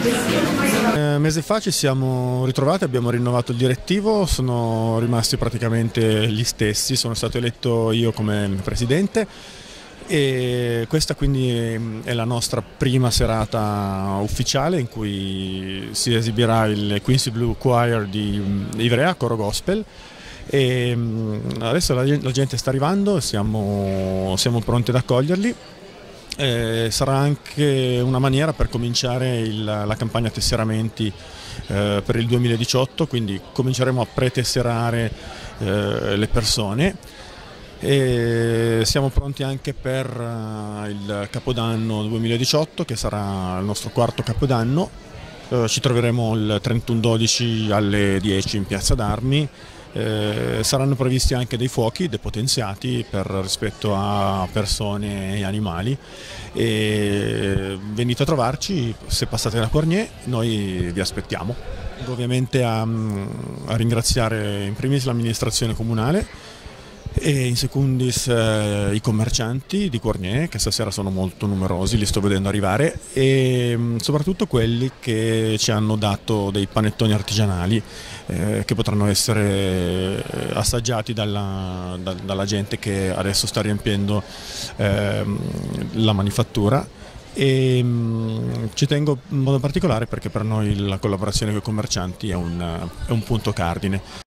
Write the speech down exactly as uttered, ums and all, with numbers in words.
Un mese fa ci siamo ritrovati, abbiamo rinnovato il direttivo, sono rimasti praticamente gli stessi, sono stato eletto io come presidente e questa quindi è la nostra prima serata ufficiale in cui si esibirà il Quincy Blue Choir di Ivrea, coro gospel. E adesso la gente sta arrivando, siamo, siamo pronti ad accoglierli. Eh, sarà anche una maniera per cominciare il, la campagna tesseramenti eh, per il duemiladiciotto, quindi cominceremo a pretesserare eh, le persone e siamo pronti anche per uh, il Capodanno duemiladiciotto, che sarà il nostro quarto Capodanno. Eh, ci troveremo il trentuno dodici alle dieci in Piazza d'Armi. Eh, saranno previsti anche dei fuochi depotenziati per rispetto a persone e animali e venite a trovarci, se passate da Cornier noi vi aspettiamo. Ovviamente a, a ringraziare in primis l'amministrazione comunale e in secundis eh, i commercianti di Cornier, che stasera sono molto numerosi, li sto vedendo arrivare, e mh, soprattutto quelli che ci hanno dato dei panettoni artigianali eh, che potranno essere assaggiati dalla, da, dalla gente che adesso sta riempiendo eh, la manifattura. E mh, ci tengo in modo particolare perché per noi la collaborazione con i commercianti è un, è un punto cardine.